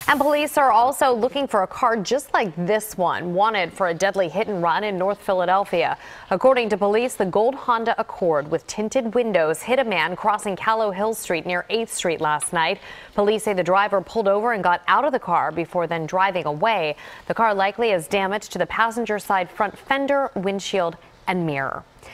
And police are also looking for a car just like this one, wanted for a deadly hit and run in North Philadelphia. According to police, the gold Honda Accord with tinted windows hit a man crossing Callow Hill Street near 8th Street last night. Police say the driver pulled over and got out of the car before then driving away. The car likely has damage to the passenger side front fender, windshield, and mirror.